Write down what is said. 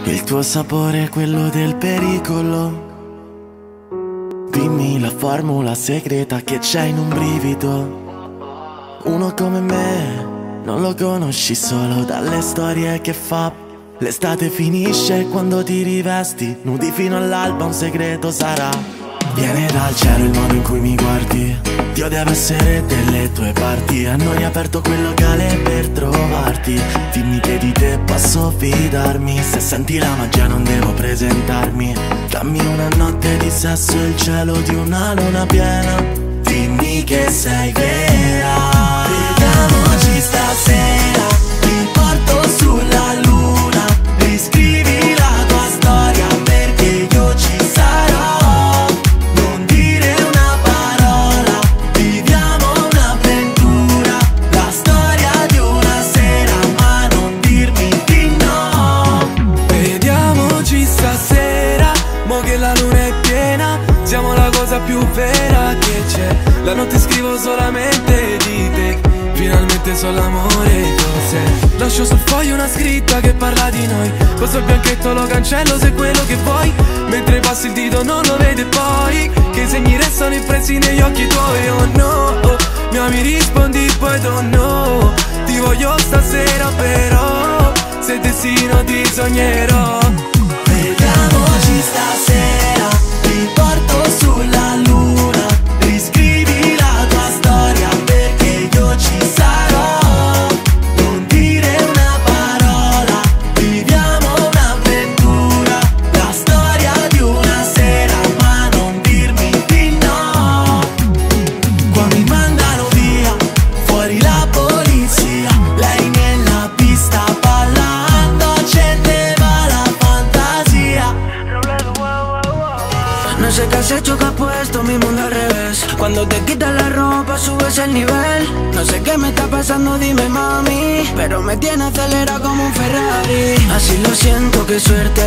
Il tuo sapore è quello del pericolo. Dimmi la formula segreta che c'è in un brivido. Uno come me non lo conosci solo dalle storie che fa. L'estate finisce quando ti rivesti, nudi fino all'alba, un segreto sarà. Viene dal cielo il modo in cui mi guardi. Dio deve essere delle tue parti. A noi aperto quel locale per trovarti. Dimmi che di te posso fidarmi. Se senti la magia non devo presentarmi. Dammi una notte di sesso e il cielo di una luna piena. Dimmi che sei vera. Vediamoci stasera. Ti porto sulla luna. Riscrivi la tua storia perché io ci sarò. Siamo la cosa più vera che c'è. La notte scrivo solamente di te. Finalmente so l'amore cos'è. Lascio sul foglio una scritta che parla di noi. Poso il bianchetto, lo cancello se è quello che vuoi. Mentre passi il dito non lo vedi poi. Che i segni restano impressi negli occhi tuoi. Oh no, mi ami rispondi poi don't know. Ti voglio stasera però se destino ti sognerò. Vediamoci stasera. Ti porto sulla luna, riscrivi la tua storia perché io ci sarò. Non dire una parola, viviamo un'avventura. La storia di una sera, ma non dirmi di no. Qua mi mandano via, fuori la polizia. Lei nella pista ballando, accendeva la fantasia. No sé qué has hecho que has puesto mi mundo al revés. Cuando te quitas la ropa subes el nivel. No sé qué me está pasando, dime mami, pero me tiene acelera como un Ferrari. Así lo siento, qué suerte